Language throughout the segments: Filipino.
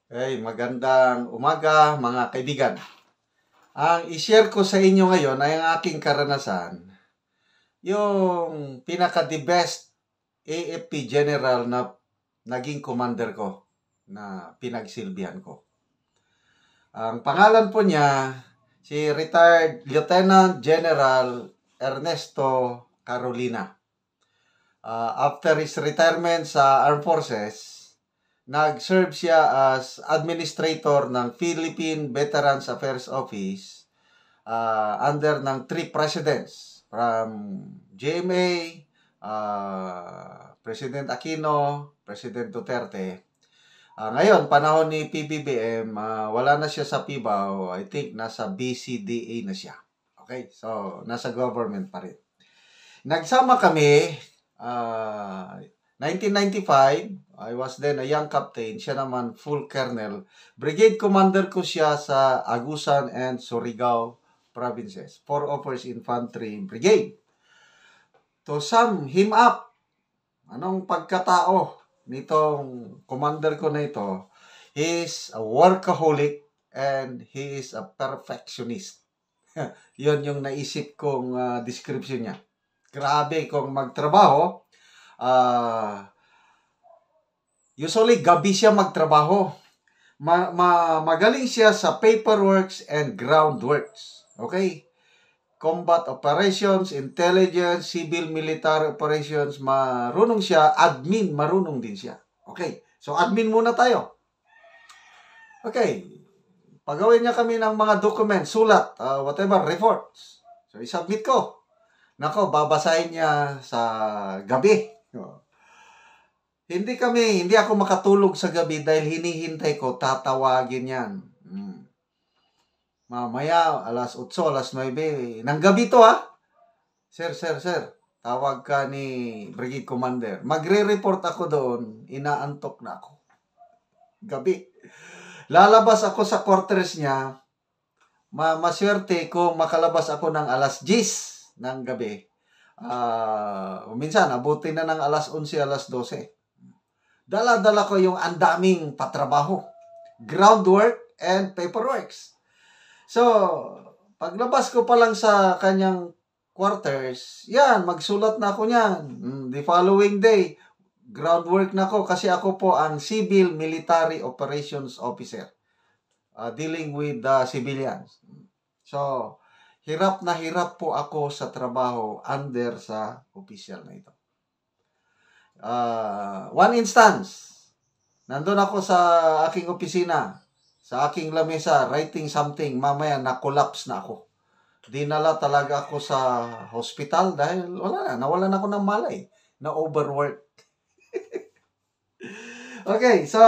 Hey, magandang umaga mga kaibigan. Ang i-share ko sa inyo ngayon ay ang aking karanasan, yung pinaka-the best AFP General na naging commander ko, na pinagsilbihan ko. Ang pangalan po niya, si retired Lieutenant General Ernesto Carolina. After his retirement sa Armed Forces, nag-serve siya as administrator ng Philippine Veterans Affairs Office under ng 3 presidents from GMA, President Aquino, President Duterte. Ngayon, panahon ni PBBM, wala na siya sa PIBAW. I think nasa BCDA na siya. Okay? So, nasa government pa rin. Nagsama kami, 1995, I was then a young captain, siya naman full colonel. Brigade commander ko siya sa Agusan and Surigao provinces. 4 Offers Infantry Brigade. To sum him up, anong pagkatao nitong commander ko na ito? He is a workaholic and he is a perfectionist. Yun yung naisip kong description niya. Grabe kung magtrabaho. Usually, gabi siya magtrabaho. Magaling siya sa paperworks and groundworks. Okay? Combat operations, intelligence, civil military operations, marunong siya. Admin, marunong din siya. Okay? So, admin muna tayo. Okay. Pagawin niya kami ng mga documents, sulat, whatever, reports. So, isubmit ko. Nako, babasahin niya sa gabi. Hindi ako makatulog sa gabi dahil hinihintay ko, tatawagin yan. Mamaya, alas 8, alas 9, ng gabi to Sir, tawag ka ni Brigade Commander. Magre-report ako doon, inaantok na ako. Gabi. Lalabas ako sa quarters niya, maswerte kung makalabas ako ng alas 10 ng gabi. Minsan, abutin na ng alas 11, alas 12. Dala-dala ko yung andaming patrabaho. Groundwork and paperworks. So, paglabas ko pa lang sa kanyang quarters, yan, magsulat na ako niyan. The following day, groundwork na ako kasi ako po ang Civil Military Operations Officer. Dealing with civilians. So, hirap na hirap po ako sa trabaho under sa official na ito. One instance, nandun ako sa aking opisina, sa aking lamesa, writing something, mamaya na-collapse na ako. Dinala talaga ako sa hospital dahil nawalan ako ng malay, na overwork. Okay, so,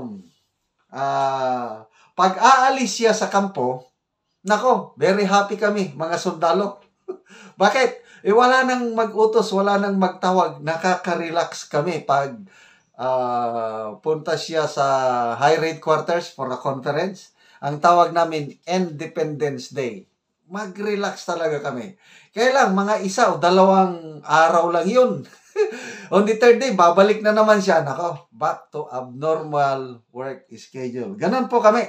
pag aalis siya sa kampo, nako, very happy kami, mga sundalo. Bakit? Wala nang mag-utos, wala nang magtawag. Nakaka-relax kami pag punta siya sa high rate quarters for a conference. Ang tawag namin, Independence Day. Mag-relax talaga kami. Kaya lang, mga 1 o 2 araw lang yun. On the 3rd day, babalik na naman siya. Nako, back to abnormal work schedule. Ganon po kami.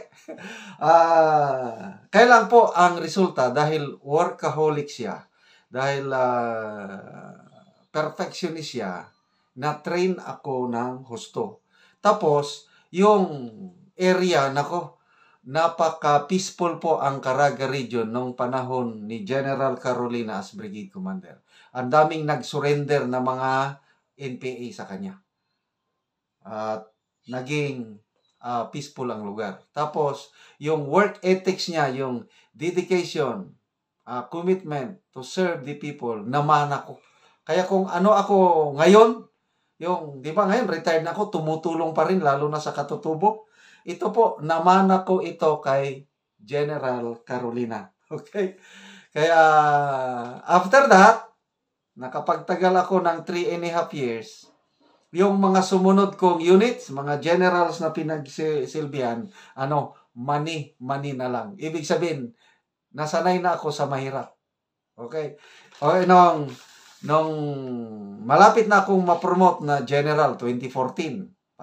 Kaya lang po ang resulta dahil workaholic siya. Dahil perfectionist siya, na-train ako ng husto. Tapos, yung area, napaka-peaceful po ang Caraga region nung panahon ni General Carolina as Brigade Commander. Ang daming nag-surrender na mga NPA sa kanya. At naging peaceful ang lugar. Tapos, yung work ethics niya, yung dedication, commitment to serve the people, naman ako. Kaya kung ano ako ngayon, di ba ngayon, retired na ako, tumutulong pa rin, lalo na sa katutubo. Ito po, naman ako ito kay General Carolina. Okay? Kaya, after that, nakapagtagal ako ng 3.5 years, yung mga sumunod kong units, mga generals na pinagsilbihan, money na lang. Ibig sabihin, nasanay na ako sa mahirap. Okay? Okay, nung malapit na akong ma-promote na general, 2014,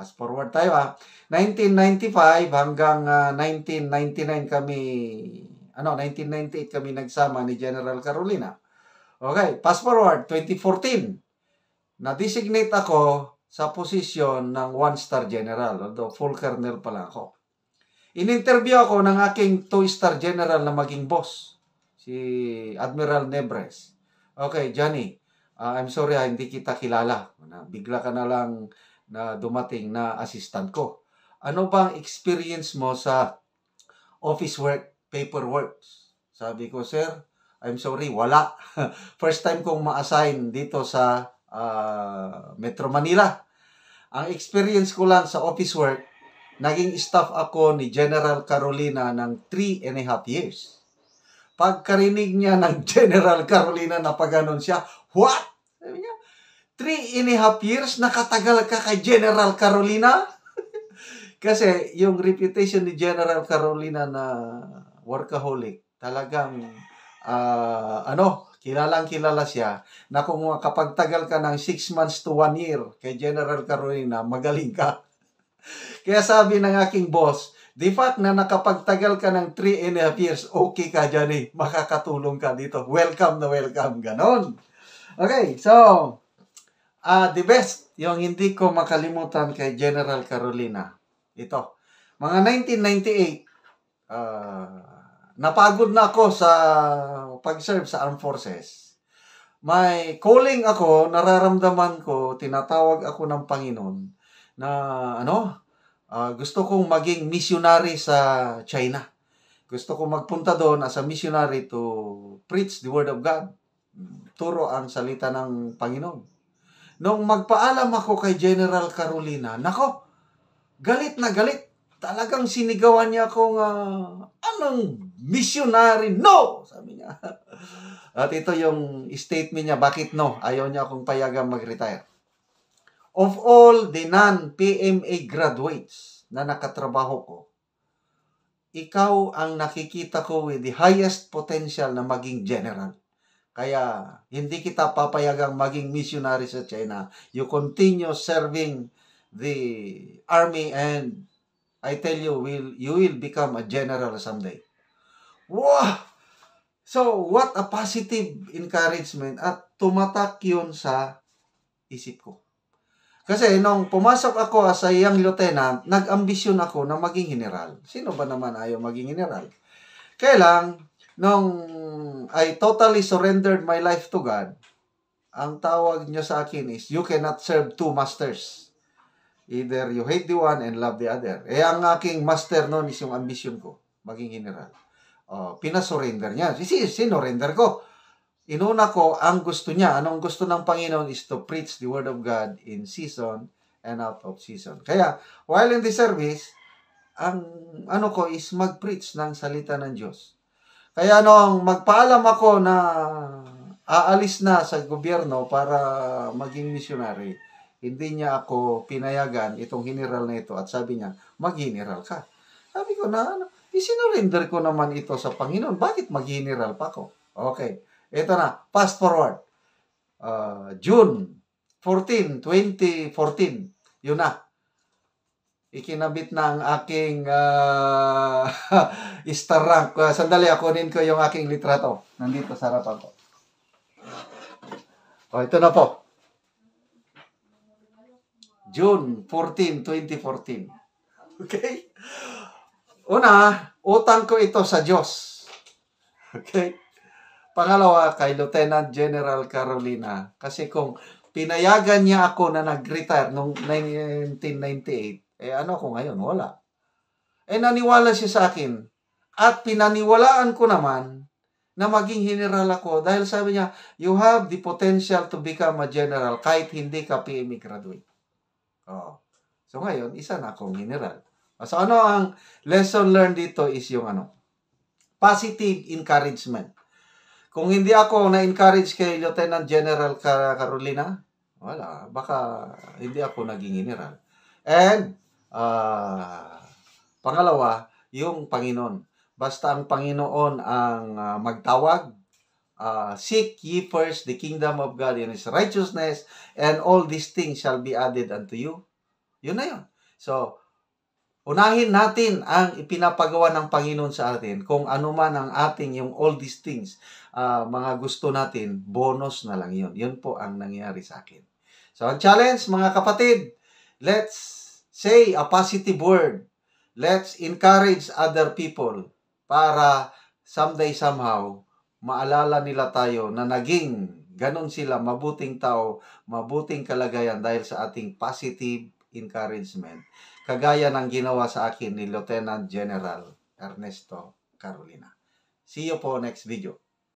Fast forward tayo 1995 hanggang 1999 kami, 1998 kami nagsama ni General Carolina. Okay, fast forward, 2014. Na-designate ako sa posisyon ng 1-star general, although full colonel pa lang ako. In-interview ako ng aking 2-star general na maging boss, si Admiral Nebres. Okay, Johnny, I'm sorry hindi kita kilala. Bigla ka na lang na dumating na assistant ko. Ano bang experience mo sa office work, paperwork? Sabi ko, sir, I'm sorry, wala. First time kong ma-assign dito sa Metro Manila. Ang experience ko lang sa office work, naging staff ako ni General Carolina ng 3.5 years. Pagkarinig niya ng General Carolina na paganon siya, what? Sabi niya, 3.5 years nakatagal ka kay General Carolina? Kasi yung reputation ni General Carolina na workaholic, talagang kilalang kilala siya na kung kapag tagal ka ng 6 months to 1 year kay General Carolina, magaling ka. Kaya sabi ng aking boss, the fact na nakapagtagal ka ng 3.5 years, okay ka dyan makakatulong ka dito. Welcome na welcome, ganon. Okay, so, the best, yung hindi ko makalimutan kay General Carolina, ito, mga 1998, napagod na ako sa pag-serve sa Armed Forces. May calling ako, nararamdaman ko, tinatawag ako ng Panginoon na gusto kong maging missionary sa China. Gusto kong magpunta doon as a missionary to preach the Word of God. Turo ang salita ng Panginoon. Nung magpaalam ako kay General Carolina, nako, galit na galit. Talagang sinigawan niya akong, anong missionary? No! Sabi niya. At ito yung statement niya, bakit no? Ayaw niya akong payagang mag-retire. Of all the non-PMA graduates na nakatrabaho ko, ikaw ang nakikita ko with the highest potential na maging general. Kaya hindi kita papayagang maging missionary sa China. You continue serving the army and I tell you, you will become a general someday. Wow! So, what a positive encouragement at tumatak yun sa isip ko. Kasi nung pumasok ako as a young lieutenant, nag-ambisyon ako na maging general. Sino ba naman ayaw maging general? Kaya lang, nung I totally surrendered my life to God, ang tawag niya sa akin is, you cannot serve two masters. Either you hate the one and love the other. Ang aking master noon is yung ambisyon ko, maging general. Pinasurrender niya. Sinurrender ko. Inuna ko ang gusto niya. Anong gusto ng Panginoon is to preach the Word of God in season and out of season. Kaya, while in the service, ang ko is mag-preach ng salita ng Diyos. Kaya nung magpaalam ako na aalis na sa gobyerno para maging missionary, hindi niya ako pinayagan itong general na ito at sabi niya, mag-general ka. Sabi ko na, isinurrender ko naman ito sa Panginoon. Bakit mag-general pa ako? Okay. Ito na, fast forward. June 14, 2014. Yun na. Ikinabit na ang aking star rank. Sandali, akunin ko yung aking litrato. Nandito sa harapan ko. Ito na po. June 14, 2014. Okay? Una, utang ko ito sa Diyos. Okay? Pangalawa, kay Lieutenant General Carolina. Kasi kung pinayagan niya ako na nag-retire noong 1998, ano ko ngayon? Wala. Naniwala siya sa akin. At pinaniwalaan ko naman na maging general ako dahil sabi niya, you have the potential to become a general kahit hindi ka PMA graduate. So ngayon, isa na akong general. So ano ang lesson learned dito is yung positive encouragement. Kung hindi ako na-encourage kay Lieutenant General Carolina, wala, baka hindi ako naging general. And pangalawa, yung Panginoon. Basta ang Panginoon ang magtawag, seek ye first the kingdom of God and His righteousness, and all these things shall be added unto you. Yun na yun. So, unahin natin ang ipinapagawa ng Panginoon sa atin. Kung ano man ang ating yung all these things, mga gusto natin, bonus na lang yun. Yun po ang nangyari sa akin. So, ang challenge, mga kapatid, let's say a positive word. Let's encourage other people para someday, somehow, maalala nila tayo na naging ganon sila, mabuting tao, mabuting kalagayan dahil sa ating positive encouragement. Kagaya ng ginawa sa akin ni Lieutenant General Ernesto Carolina. See you po next video.